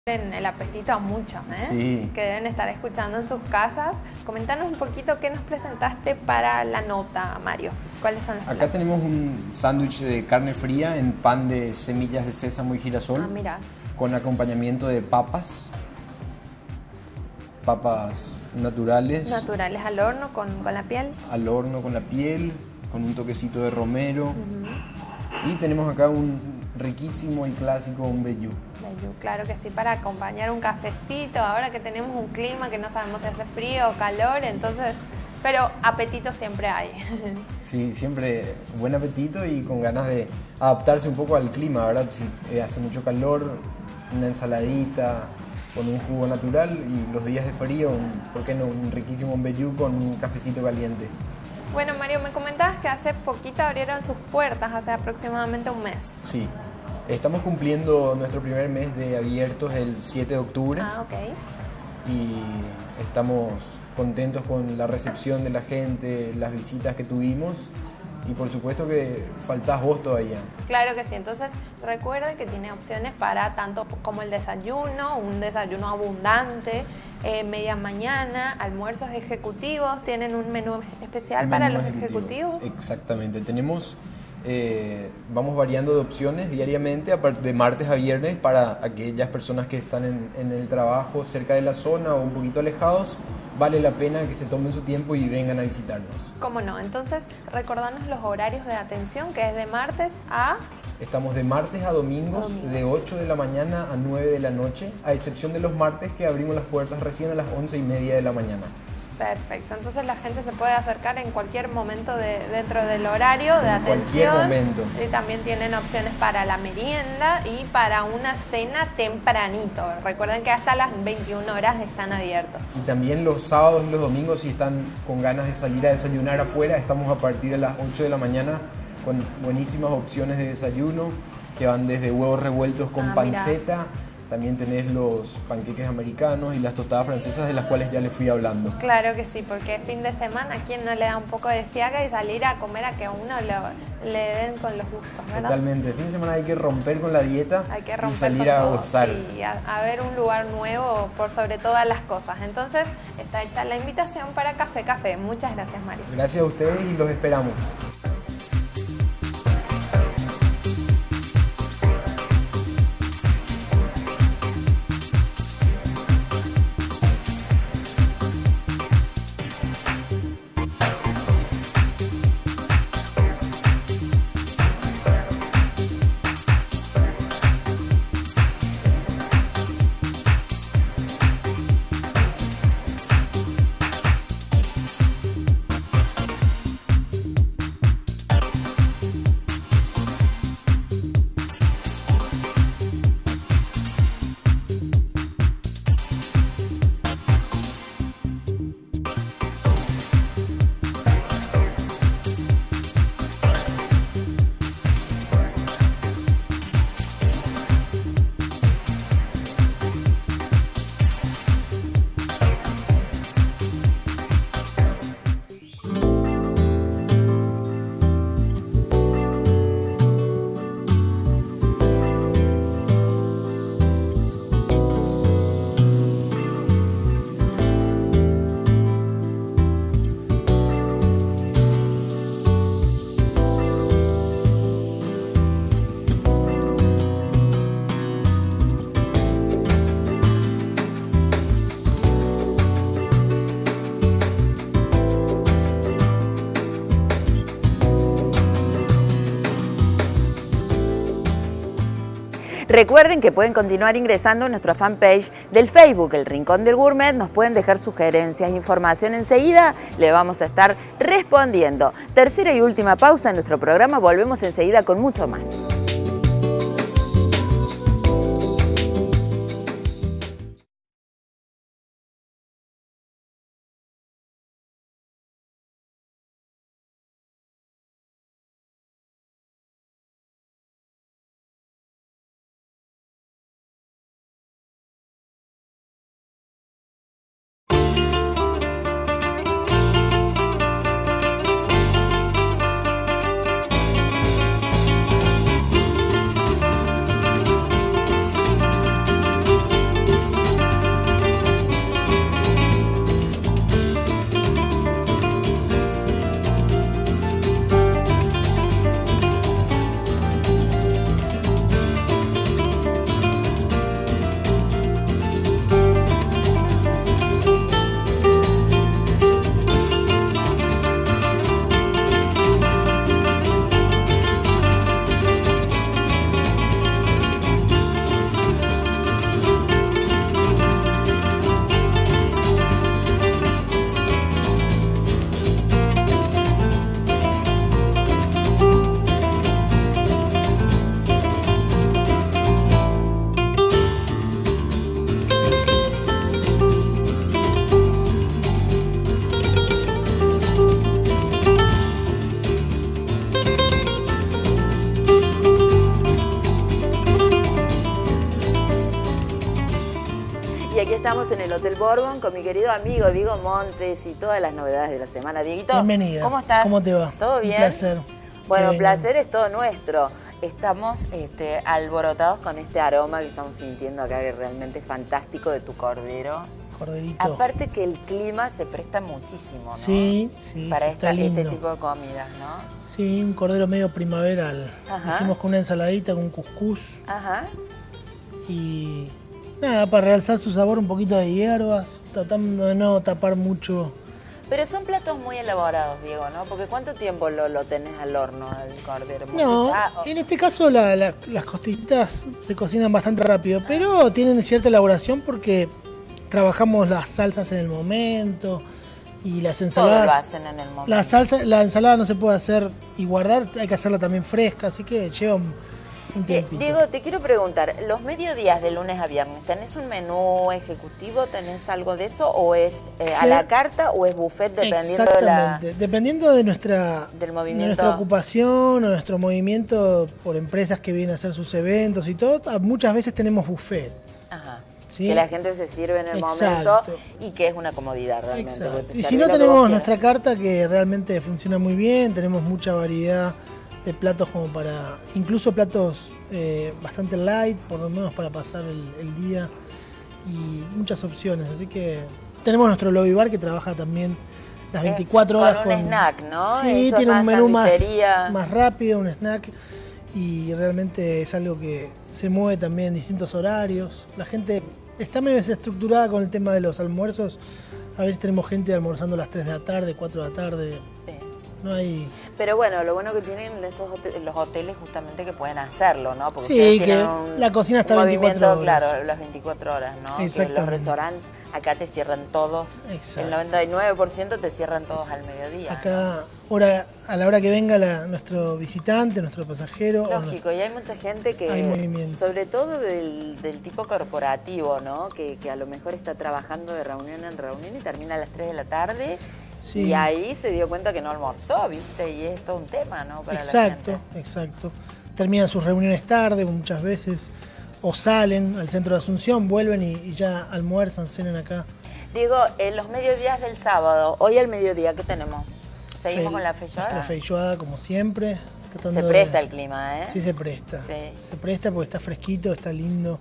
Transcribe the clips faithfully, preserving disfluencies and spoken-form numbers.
en el apetito a muchos, ¿eh? Sí. Que deben estar escuchando en sus casas. Comentanos un poquito qué nos presentaste para la nota, Mario. ¿Cuáles son los Acá platos? tenemos un sándwich de carne fría en pan de semillas de sésamo y girasol. Ah, mira. Con acompañamiento de papas. Papas naturales. Naturales al horno con, con la piel. Al horno con la piel, con un toquecito de romero. Uh-huh. Y tenemos acá un riquísimo y clásico un vellú. Vellú, claro que sí, para acompañar un cafecito. Ahora que tenemos un clima que no sabemos si hace frío o calor, entonces... Pero apetito siempre hay. Sí, siempre buen apetito y con ganas de adaptarse un poco al clima, ¿verdad? Si eh, hace mucho calor, una ensaladita con un jugo natural, y los días de frío, un, ¿por qué no? Un riquísimo vellú con un cafecito caliente. Bueno, Mario, me comentabas que hace poquito abrieron sus puertas, hace aproximadamente un mes. Sí, estamos cumpliendo nuestro primer mes de abiertos el siete de octubre. Ah, ok. Y estamos contentos con la recepción de la gente, las visitas que tuvimos, y por supuesto que faltás vos todavía. Claro que sí, entonces recuerden que tiene opciones para tanto como el desayuno, un desayuno abundante, eh, media mañana, almuerzos ejecutivos, tienen un menú especial Menú para los ejecutivo. ejecutivos. Exactamente, tenemos, eh, vamos variando de opciones diariamente, de martes a viernes, para aquellas personas que están en, en el trabajo cerca de la zona o un poquito alejados. Vale la pena que se tomen su tiempo y vengan a visitarnos. ¿Cómo no? Entonces, recordanos los horarios de atención, que es de martes a... Estamos de martes a domingos, Domingo. de ocho de la mañana a nueve de la noche, a excepción de los martes, que abrimos las puertas recién a las once y media de la mañana. Perfecto, entonces la gente se puede acercar en cualquier momento de, dentro del horario de En atención. cualquier momento. Y también tienen opciones para la merienda y para una cena tempranito. Recuerden que hasta las veintiuna horas están abiertos. Y también los sábados y los domingos, si están con ganas de salir a desayunar afuera, estamos a partir de las ocho de la mañana con buenísimas opciones de desayuno, que van desde huevos revueltos con Ah, panceta. mira. También tenés los panqueques americanos y las tostadas francesas, de las cuales ya les fui hablando. Claro que sí, porque fin de semana, ¿a quién no le da un poco de fiaca y salir a comer a que a uno lo, le den con los gustos, ¿verdad? Totalmente. Fin de semana hay que romper con la dieta Hay que romper y salir con a todo, gozar. y a, a ver un lugar nuevo por sobre todas las cosas. Entonces, está hecha la invitación para Café Café. Muchas gracias, Mario. Gracias a ustedes y los esperamos. Recuerden que pueden continuar ingresando a nuestra fanpage del Facebook, El Rincón del Gourmet. Nos pueden dejar sugerencias, información. Enseguida le vamos a estar respondiendo. Tercera y última pausa en nuestro programa. Volvemos enseguida con mucho más. Y aquí estamos en el Hotel Bourbon con mi querido amigo Diego Montes y todas las novedades de la semana. Dieguito, bienvenida. ¿Cómo estás? ¿Cómo te va? ¿Todo bien? Un placer. Bueno, Eh, placer es todo nuestro. Estamos este, alborotados con este aroma que estamos sintiendo acá, que realmente es fantástico, de tu cordero. Corderito. Aparte que el clima se presta muchísimo, ¿no? Sí, sí, Para sí, está esta, este lindo. tipo de comidas, ¿no? Sí, un cordero medio primaveral. Ajá. Hicimos con una ensaladita, con un cuscús Ajá. y nada, para realzar su sabor, un poquito de hierbas, tratando de no tapar mucho. Pero son platos muy elaborados, Diego, ¿no? Porque ¿cuánto tiempo lo, lo tenés al horno, al cordero? No, Ah, oh, en este caso la- la- las costillitas se cocinan bastante rápido, pero tienen cierta elaboración porque trabajamos las salsas en el momento y las todo ensaladas. lo hacen en el momento. La salsa, la ensalada no se puede hacer y guardar, hay que hacerla también fresca, así que lleva un, un Die- tiempito. Diego, te quiero preguntar, ¿los mediodías de lunes a viernes tenés un menú ejecutivo? ¿Tenés algo de eso? ¿O es eh, a la carta o es buffet dependiendo de la...? Exactamente, dependiendo de nuestra, del de movimiento. nuestra ocupación o nuestro movimiento por empresas que vienen a hacer sus eventos y todo, a- muchas veces tenemos buffet. Ajá. ¿Sí? Que la gente se sirve en el Exacto. momento y que es una comodidad realmente. Exacto. porque te Y si servís no, lo que tenemos vos nuestra quieras. carta que realmente funciona muy bien, tenemos mucha variedad de platos como para, incluso platos eh, bastante light, por lo menos para pasar el, el día, y muchas opciones, así que tenemos nuestro lobby bar que trabaja también las veinticuatro con horas un snack, ¿no? Sí, Eso tiene es un más menú más, sanduichería. más rápido, un snack, y realmente es algo que se mueve también en distintos horarios. La gente está medio desestructurada con el tema de los almuerzos. A veces tenemos gente almorzando a las tres de la tarde, cuatro de la tarde. Sí. No hay... Pero bueno, lo bueno que tienen estos hote- los hoteles justamente que pueden hacerlo, ¿no? Porque Sí, ustedes que tienen un, la cocina está un veinticuatro movimiento, horas. claro, las veinticuatro horas, ¿no? Que los Exactamente. restaurantes acá te cierran todos, Exacto. el noventa y nueve por ciento te cierran todos al mediodía. Acá, hora, a la hora que venga la- nuestro visitante, nuestro pasajero... o Lógico, y hay mucha gente que, Hay movimiento. sobre todo del, del tipo corporativo, ¿no? Que, que a lo mejor está trabajando de reunión en reunión y termina a las tres de la tarde Sí. y ahí se dio cuenta que no almorzó, ¿viste? Y es todo un tema, ¿no? Para Exacto, la gente. exacto. Terminan sus reuniones tarde muchas veces, o salen al centro de Asunción, vuelven y, y ya almuerzan, cenan acá. Diego, en los mediodías del sábado, hoy al mediodía, ¿qué tenemos? ¿Seguimos Fe- con la Nuestra feijoada? feijoada como siempre. tratando Se de- presta el clima, ¿eh? Sí, se presta. Sí. Se presta porque está fresquito, está lindo.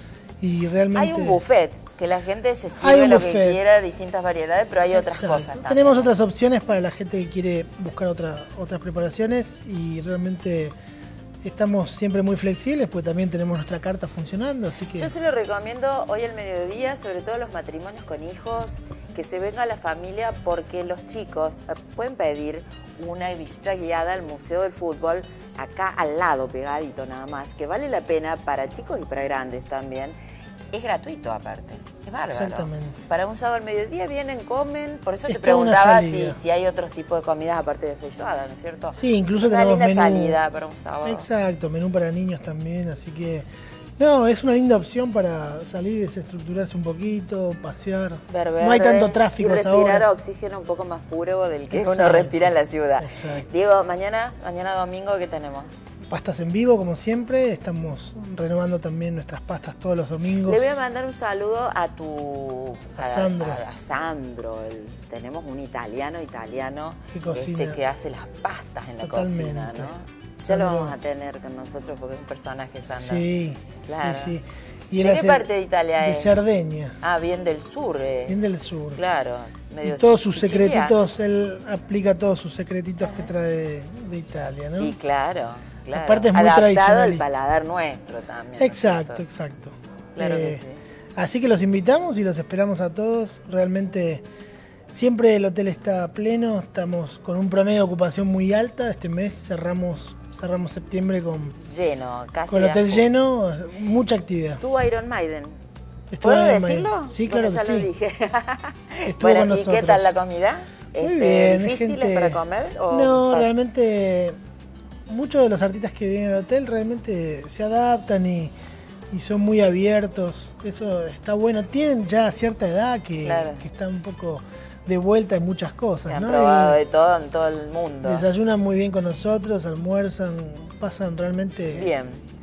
Y realmente... Hay un buffet, que la gente se Hay sirve un lo que buffet. quiera, distintas variedades, pero hay otras Exacto. cosas también. Tenemos otras opciones para la gente que quiere buscar otra- otras preparaciones y realmente estamos siempre muy flexibles, pues también tenemos nuestra carta funcionando, así que... Yo se lo recomiendo hoy al mediodía, sobre todo los matrimonios con hijos, que se venga la familia, porque los chicos eh, pueden pedir una visita guiada al Museo del Fútbol, acá al lado, pegadito nada más, que vale la pena para chicos y para grandes también. Es gratuito aparte, es bárbaro. Exactamente. Para un sábado al mediodía vienen, comen, por eso Es te toda una preguntaba si, salida. si hay otros tipos de comidas aparte de feijoada, ¿no es cierto? Sí, incluso Una tenemos linda menú... salida para un sábado. Exacto, menú para niños también, así que... No, es una linda opción para salir y desestructurarse un poquito, pasear. Ver No hay verde tanto tráfico y a esa respirar hora. oxígeno un poco más puro del que uno Exacto. respira en la ciudad. Exacto. Diego, mañana, mañana domingo, ¿qué tenemos? Pastas en vivo, como siempre. Estamos renovando también nuestras pastas todos los domingos. Le voy a mandar un saludo a tu... A Sandro. A, a Sandro. El- tenemos un italiano italiano Que cocina. este, que hace las pastas en la Totalmente. cocina, ¿no? Ya Sandro. lo vamos a tener con nosotros porque es un personaje, Sandro. Sí, Claro. sí, sí. ¿De qué parte de Italia De es? Cerdeña, Ah, bien del sur. eh. bien del sur. Claro. Y medio todos sus siciliano. secretitos, él aplica todos sus secretitos que trae de, de Italia, ¿no? Y claro, claro. Aparte es muy Adaptado al tradicionalista. paladar nuestro también. ¿no es Exacto, cierto? exacto. Claro que Eh, sí. Así que los invitamos y los esperamos a todos. Realmente siempre el hotel está pleno, estamos con un promedio de ocupación muy alta. Este mes cerramos, cerramos septiembre con, Lleno, casi. con el a hotel full. lleno, mucha actividad. Tuvo Iron Maiden. Estuvo ¿Puedo en Miami. decirlo? Sí, Porque claro que ya lo sí. dije. Estuvo Bueno, con ¿y nosotros. qué tal la comida? Muy Este, bien, ¿Difíciles gente... para comer? o No, fácil? realmente muchos de los artistas que vienen al hotel realmente se adaptan y, y son muy abiertos. Eso está bueno. Tienen ya cierta edad que, Claro. que están un poco de vuelta en muchas Se cosas, han ¿no? probado Y de todo en todo el mundo. desayunan muy bien con nosotros, almuerzan, pasan realmente Bien.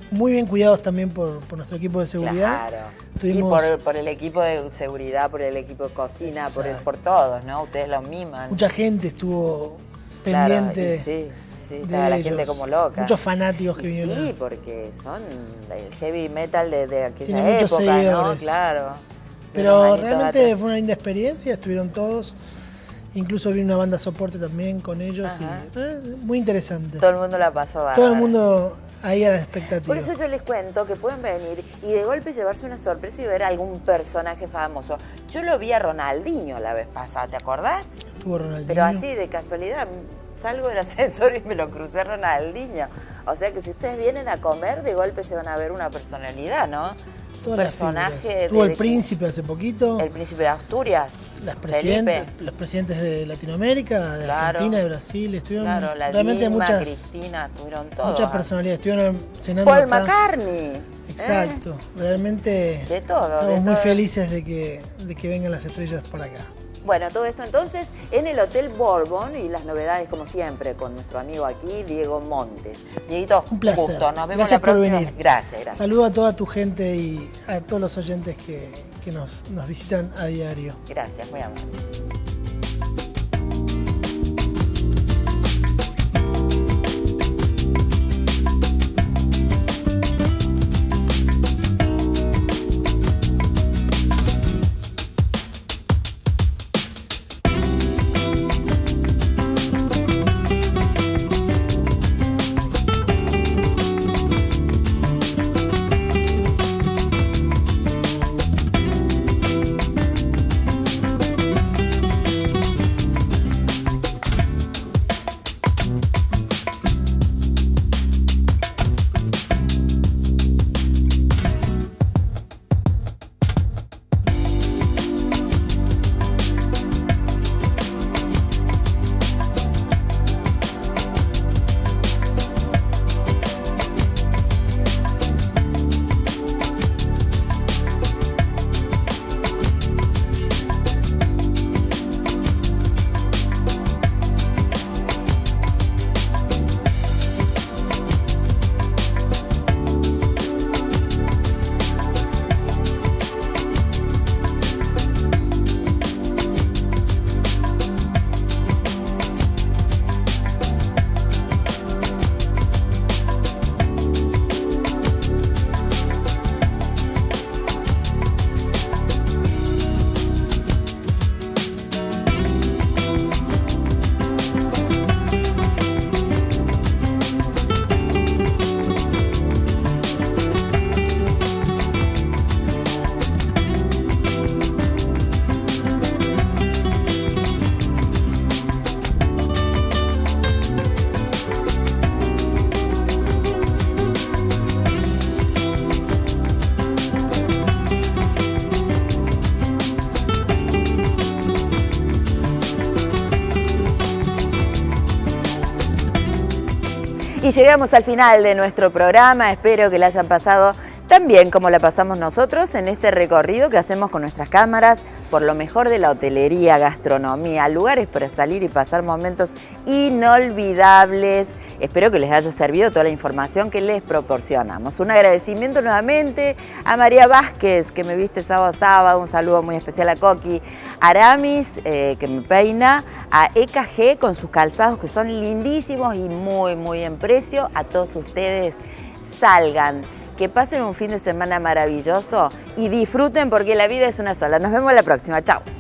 muy bien cuidados también por, por nuestro equipo de seguridad. Claro. Tuvimos... Y por, por el equipo de seguridad, por el equipo de cocina, por, el, por todos, ¿no? Ustedes lo miman. Mucha gente estuvo pendiente. Claro, sí. Sí, estaba la gente como loca. Muchos fanáticos que y vinieron. Sí, porque son el heavy metal de, de aquella Tiene época, muchos seguidores. ¿no? Claro. Pero realmente atrás. Fue una linda experiencia, estuvieron todos. Incluso vi una banda de soporte también con ellos. Y, eh, muy interesante. Todo el mundo la pasó bárbaro. Todo el mundo ahí a la expectativa. Por eso yo les cuento que pueden venir y de golpe llevarse una sorpresa y ver a algún personaje famoso. Yo lo vi a Ronaldinho la vez pasada, ¿te acordás? Estuvo Ronaldinho. Pero así, de casualidad, salgo del ascensor y me lo crucé a Ronaldinho. O sea que si ustedes vienen a comer, de golpe se van a ver una personalidad, ¿no? Todas un personaje. Estuvo de, el príncipe hace poquito. El príncipe de Asturias. Las presidentes, los presidentes de Latinoamérica, de claro, Argentina, de Brasil, estuvieron claro, la realmente Dilma, muchas, Cristina, estuvieron todos. Muchas personalidades, estuvieron cenando Paul acá. McCartney. Exacto, ¿eh? realmente de todo, estamos de muy todo. felices de que, de que vengan las estrellas para acá. Bueno, todo esto entonces en el Hotel Bourbon y las novedades como siempre con nuestro amigo aquí, Diego Montes. Dieguito, un placer. Gusto. Nos vemos gracias la por próxima. venir. Gracias, gracias. Saludo a toda tu gente y a todos los oyentes que, que nos, nos visitan a diario. Gracias, muy amable. Y llegamos al final de nuestro programa, espero que la hayan pasado tan bien como la pasamos nosotros en este recorrido que hacemos con nuestras cámaras por lo mejor de la hotelería, gastronomía, lugares para salir y pasar momentos inolvidables. Espero que les haya servido toda la información que les proporcionamos. Un agradecimiento nuevamente a María Vázquez, que me viste sábado a sábado, un saludo muy especial a Coqui, a Aramis, eh, que me peina, a E K G con sus calzados que son lindísimos y muy, muy en precio. A todos ustedes, salgan, que pasen un fin de semana maravilloso y disfruten porque la vida es una sola. Nos vemos la próxima. Chao.